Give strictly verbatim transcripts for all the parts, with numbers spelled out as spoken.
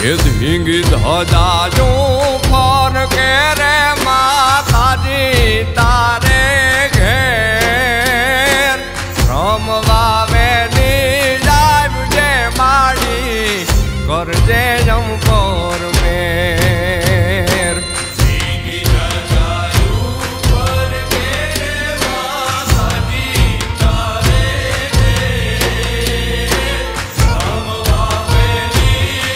ये धींगी धजाजू फर के रे माता जी तारे घेर रमवा वेली जाय मुझे माड़ी कर जे जमपोर मेर धींगी धजाजू फर के रे माता जी तारे घेर रमवा वेली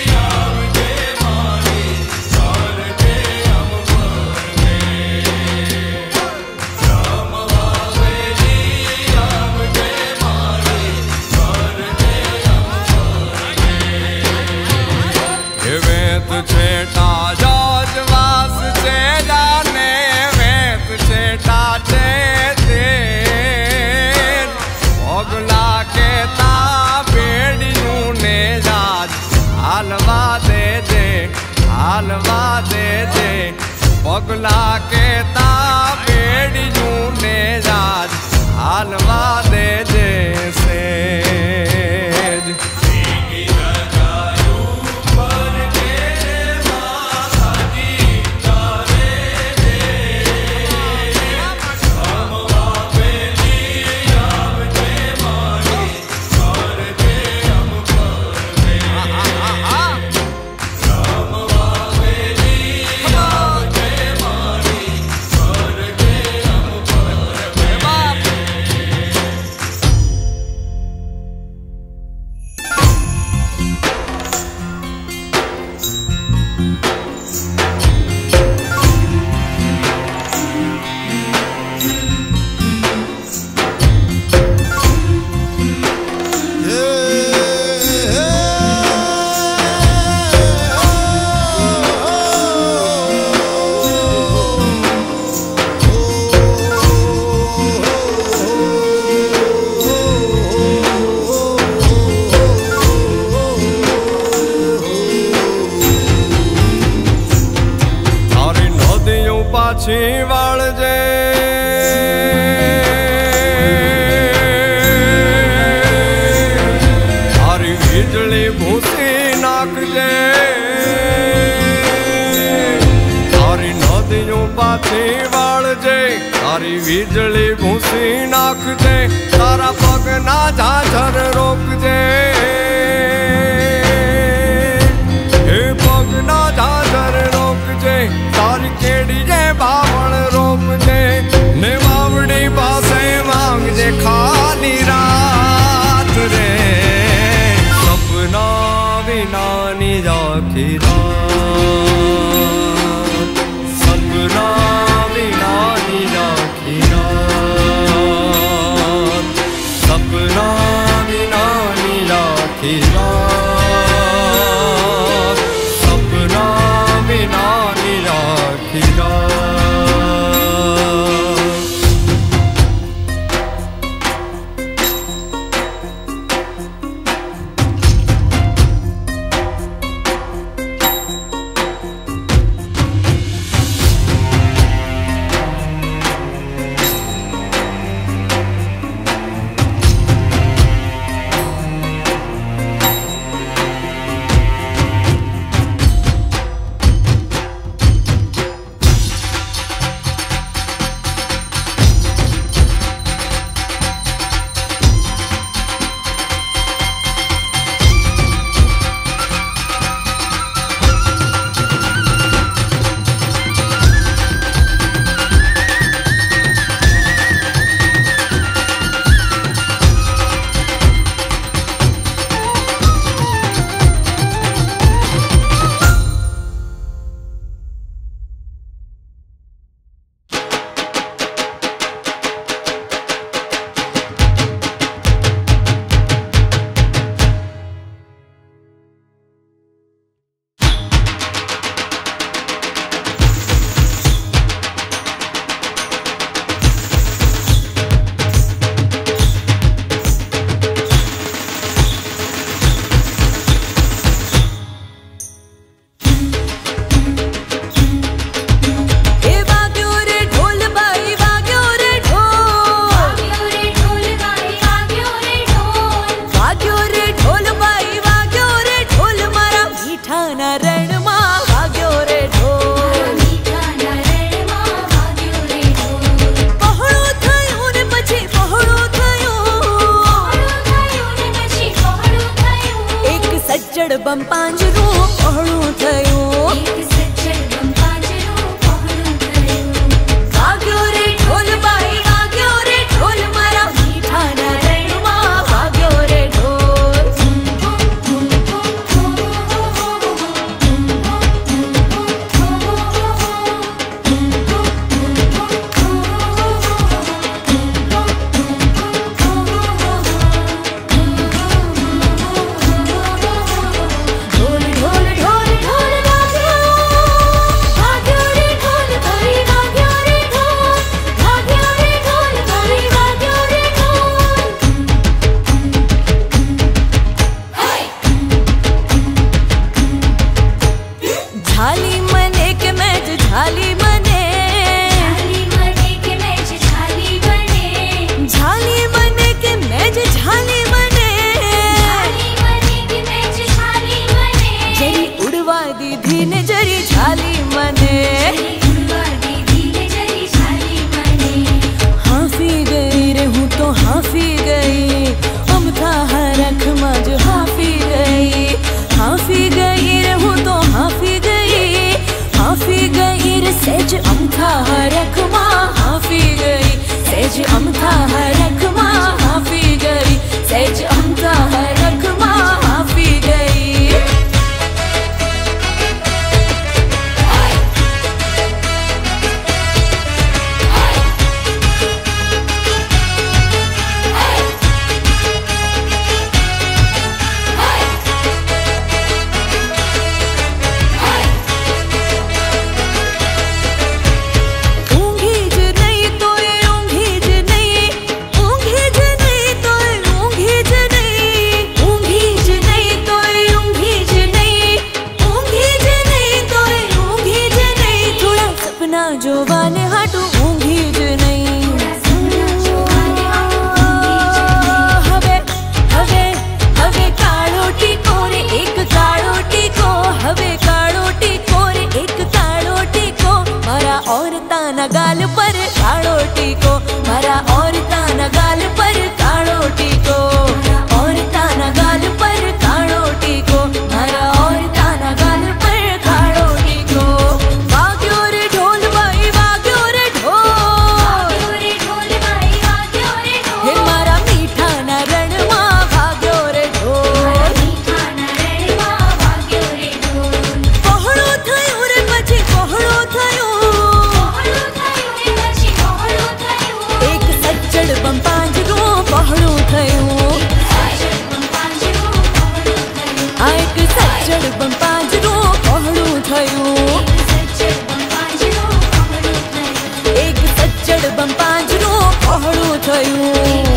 छेटा जोजवास से जाने वेत छेटा चे तेर पगला के ता बेड़ियों ने जाज हालवा दे दे हालवा दे दे पगला के ता बेड़ियों ने जाज हालवा दे दे से पाछी वाल जे थारी वीजली भूसी नाक जे थारी नदियों पाछी वाल जे थारी वीजली भूसी नाक जे तारा पग ना झाझर रोक जे हे पग ना झाझर रोक जे तारी केड़ी जे बावण रोप जे ने बावड़ी पासे मांग जे खाली रात रे सपना बिना नी जाखी रात सपना बिना नी जाखी रात सपना बिना नी जाखी रात सपना बिना नी जाखी रात સજ્જડ બમ પાંજરું પહોળું થયું એક સજ્જડ બમ પાંજરું પહોળું થયું વાગ્યો રે ઢોલ બાઈ વાગ્યો રે ઢોલ મારા મીઠાના રણમાં વાગ્યો રે ઢોલ झाली मने के मैच झाली मने झाली मने के मैच झाली बने झाली मने के मैच झाली मने झाली मने के मैच झाली बने जरी उड़वा दीधी ने जरी झाली मने उड़वा दीदी ने जरी झाली बने हाफी गई रे हूँ तो हाफी गई हम था हरख मज हाफी गई हाफी गई रे हूँ तो हाफी गई हाफी गई रे सेज अमथा हरख माँ हाफी गई सेज अमथा हरख माँ हाफी गई सेज अमथा हरख माँ हाफी गई ऊँघी ज नहीं तो ये ऊँघी ज नहीं ऊँघी ज नहीं तो ये ऊँघी ज नहीं ऊँघी ज नहीं तो ये ऊँघी ज नहीं ऊँघी ज नहीं तो ये ऊँघी ज नहीं थोड़ा सपना जोवाने हाटू ऊँघी ज नहीं હવે હવે હવે કાળો ટીકો રે એક કાળો ટીકો હવે કાળો ટીકો રે એક કાળો ટીકો મારા औरताना गाल पर काळो टीको मारा औरताना गाल पर काळो टीको औरताना गाल पर काळो टीको मारा औरताना गाल पर काळो टीको वाग्यो रे ढोल बाई वाग्यो रे ढोल रे ढोल बाई वाग्यो रे ढोल हे मारा मीठाना रણમાં વાગ્યો રે ઢોલ મીઠાના રણમાં વાગ્યો રે ઢોલ પહોળું થયું રે પછી પહોળું થયું પહોળું થયું રે પછી પહોળું થયું એક સજ્જડ બમ પાંજરું પહોળું થયું સજ્જડ બમ પાંજરું પહોળું થયું આ એક સજ્જડ બમ પાંજરું પહોળું થયું સજ્જડ બમ પાંજરું પહોળું થયું એક સજ્જડ બમ પાંજરું પહોળું થયું